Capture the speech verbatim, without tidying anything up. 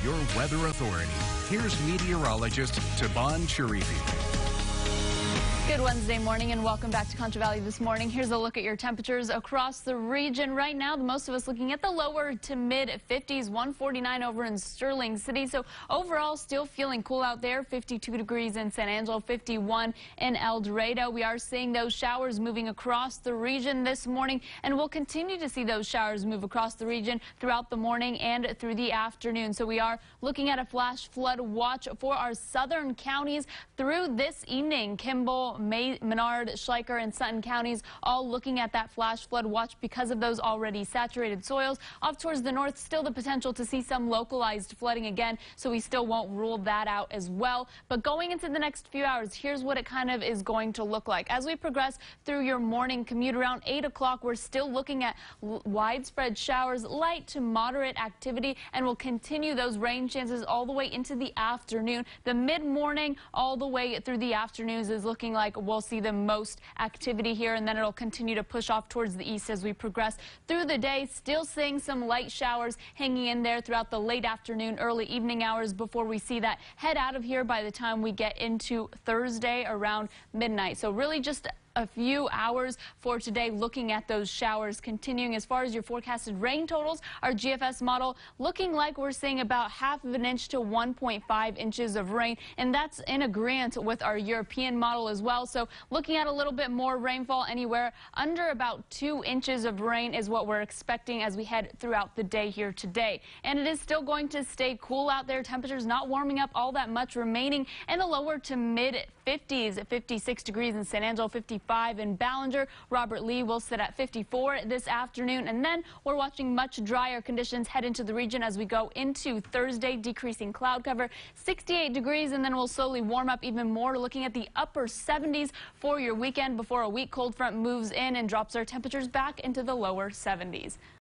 your weather authority. Here's meteorologist Taban Sharifi. Good Wednesday morning and welcome back to Concho Valley this morning. Here's a look at your temperatures across the region. Right now, the most of us looking at the lower to mid fifties, one forty-nine over in Sterling City. So overall, still feeling cool out there. fifty-two degrees in San Angelo, fifty-one in El Dorado. We are seeing those showers moving across the region this morning, and we'll continue to see those showers move across the region throughout the morning and through the afternoon. So we are looking at a flash flood watch for our southern counties through this evening. Kimball, May, Menard, Schleicher, and Sutton counties all looking at that flash flood watch because of those already saturated soils. Off towards the north, still the potential to see some localized flooding again, so we still won't rule that out as well. But going into the next few hours, here's what it kind of is going to look like. As we progress through your morning commute around eight o'clock, we're still looking at widespread showers, light to moderate activity, and we'll continue those rain chances all the way into the afternoon. The mid-morning all the way through the afternoons is looking like we'll see the most activity here, and then it'll continue to push off towards the east as we progress through the day. Still seeing some light showers hanging in there throughout the late afternoon, early evening hours before we see that head out of here by the time we get into Thursday around midnight. So really just a few hours for today looking at those showers continuing. As far as your forecasted rain totals, our G F S model looking like we're seeing about half of an inch to one point five inches of rain, and that's in agreement with our European model as well. So looking at a little bit more rainfall, anywhere under about two inches of rain is what we're expecting as we head throughout the day here today. And it is still going to stay cool out there. Temperatures not warming up all that much, remaining in the lower to mid fifties, fifty-six degrees in San Angelo, fifty-five in Ballinger. Robert Lee will sit at fifty-four this afternoon, and then we're watching much drier conditions head into the region as we go into Thursday. Decreasing cloud cover, sixty-eight degrees, and then we'll slowly warm up even more, looking at the upper seventies for your weekend before a weak cold front moves in and drops our temperatures back into the lower seventies.